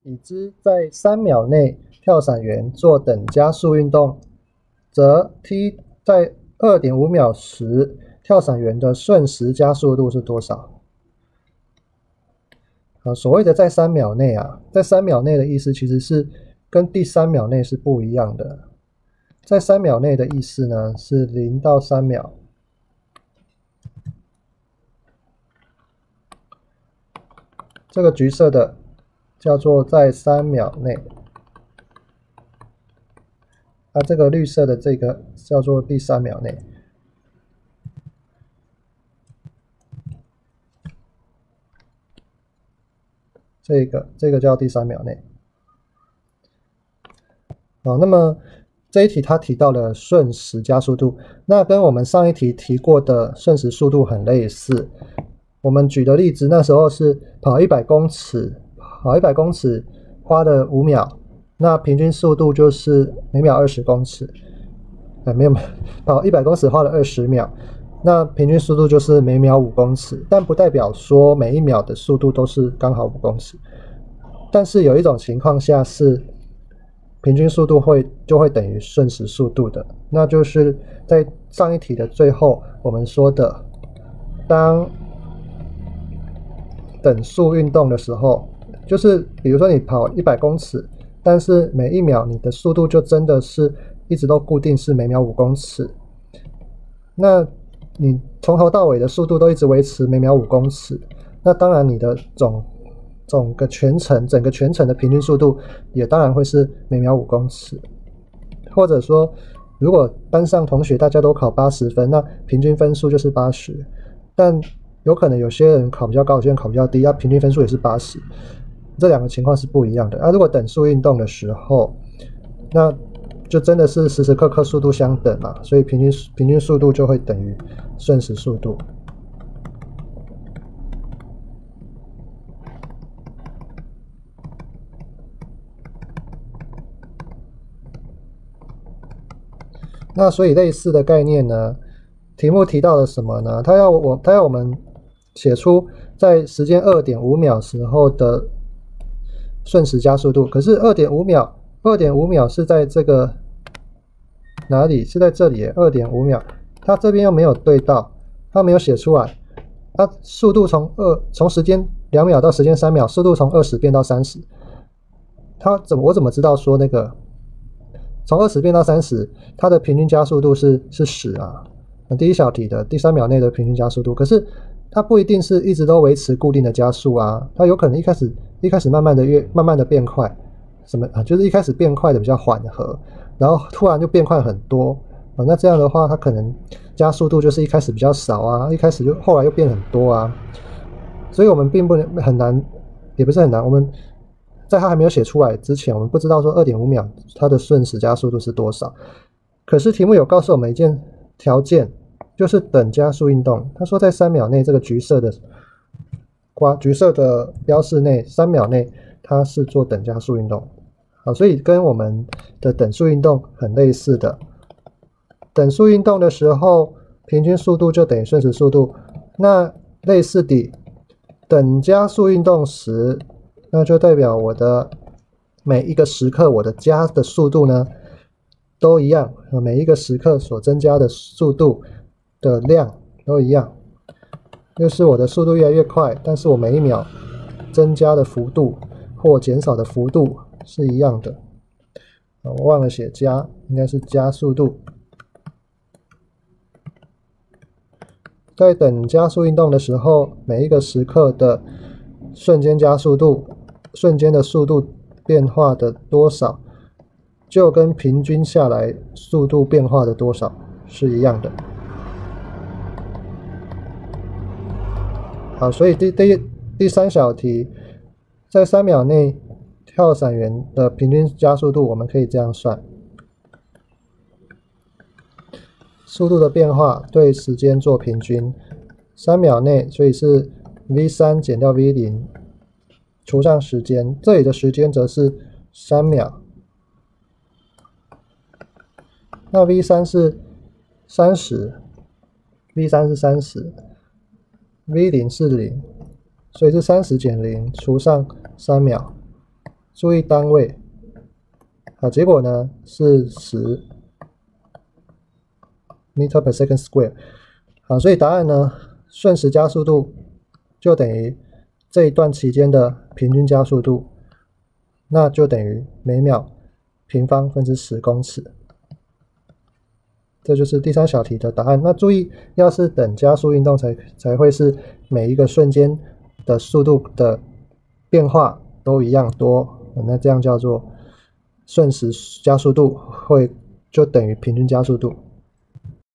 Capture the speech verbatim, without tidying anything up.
已知在三秒内跳伞员做等加速运动，则 t 在 二点五秒时跳伞员的瞬时加速度是多少？啊，所谓的在三秒内啊，在三秒内的意思其实是跟第三秒内是不一样的。在三秒内的意思呢是零到三秒。这个橘色的叫做在三秒内，啊，这个绿色的这个叫做第三秒内。这个这个叫第三秒内。好，那么这一题它提到了瞬时加速度，那跟我们上一题提过的瞬时速度很类似。我们举的例子那时候是跑一百公尺，跑一百公尺花了五秒，那平均速度就是每秒二十公尺。呃，没有，跑一百公尺花了二十秒，那平均速度就是每秒五公尺，但不代表说每一秒的速度都是刚好五公尺。但是有一种情况下是平均速度会就会等于瞬时速度的，那就是在上一题的最后我们说的，当等速运动的时候，就是比如说你跑一百公尺，但是每一秒你的速度就真的是一直都固定是每秒五公尺，那你从头到尾的速度都一直维持每秒五公尺，那当然你的总整个全程整个全程的平均速度也当然会是每秒五公尺。或者说如果班上同学大家都考八十分，那平均分数就是八十，但有可能有些人考比较高，有些人考比较低，那平均分数也是八十，这两个情况是不一样的。那、啊、如果等速运动的时候，那就真的是时时刻刻速度相等嘛，所以平均平均速度就会等于瞬时速度。那所以类似的概念呢，题目提到了什么呢？他要我他要我们写出在时间 二点五秒时候的瞬时加速度，可是 二点五秒 二点五秒是在这个哪里？是在这里耶 ,二点五秒，他这边又没有对到，他没有写出来。他速度从二从时间两秒到时间三秒，速度从二十变到三十。他怎么我怎么知道说那个从二十变到三十，它的平均加速度是是十啊？第一小题的第三秒内的平均加速度，可是它不一定是一直都维持固定的加速啊，它有可能一开始一开始慢慢的越慢慢的变快，什么啊？就是一开始变快的比较缓和，然后突然就变快很多啊。那这样的话，它可能加速度就是一开始比较少啊，一开始就后来又变很多啊。所以我们并不能很难，也不是很难，我们在它还没有写出来之前，我们不知道说 二点五秒它的瞬时加速度是多少。可是题目有告诉我们一件条件，就是等加速运动。他说在三秒内，这个橘色的瓜橘色的标示内，三秒内它是做等加速运动。好，所以跟我们的等速运动很类似的。等速运动的时候，平均速度就等于瞬时速度。那类似的，等加速运动时，那就代表我的每一个时刻我的加的速度呢都一样，每一个时刻所增加的速度的量都一样，就是我的速度越来越快，但是我每一秒增加的幅度或减少的幅度是一样的。我忘了写加，应该是加速度。在等加速运动的时候，每一个时刻的瞬间加速度瞬间的速度变化的多少就跟平均下来速度变化的多少是一样的。好，所以第第第三小题，在三秒内跳伞员的平均加速度，我们可以这样算：速度的变化对时间做平均，三秒内，所以是 v 三 减掉 v 零，除上时间，这里的时间则是三秒。那 v 三 是三十 ，v 三 是三十 ，v 零 是零，所以是三十减零除上三秒， 注意单位，啊，结果呢是十 meter per second square， 好，所以答案呢，瞬时加速度就等于这一段期间的平均加速度，那就等于每秒平方分之十公尺。这就是第三小题的答案。那注意，要是等加速运动才才会是每一个瞬间的速度的变化都一样多，那这样叫做瞬时加速度会就等于平均加速度。